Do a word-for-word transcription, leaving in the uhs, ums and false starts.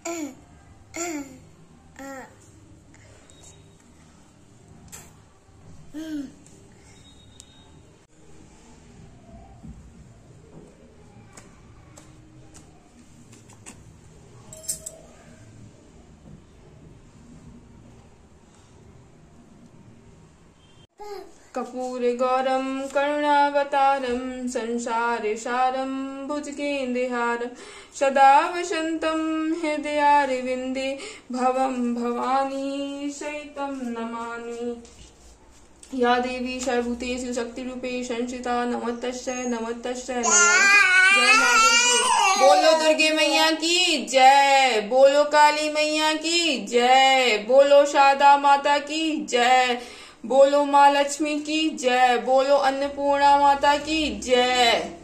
कर्पूरे गौरम करुणावतारम संसारे सारम भुजगेन्द्रहारम सदा वसंतम हृदयारविंदे भवम भवानी सहितं नमामि। या देवी सर्वभूतेषु शक्तिरूपे संस्थिता नमस्तस्यै नमस्तस्यै नमः। जय मां दुर्गे। बोलो दुर्गे मैया की जय, बोलो काली मैया की जय, बोलो शारदा माता की जय, बोलो माँ लक्ष्मी की जय, बोलो अन्नपूर्णा माता की जय।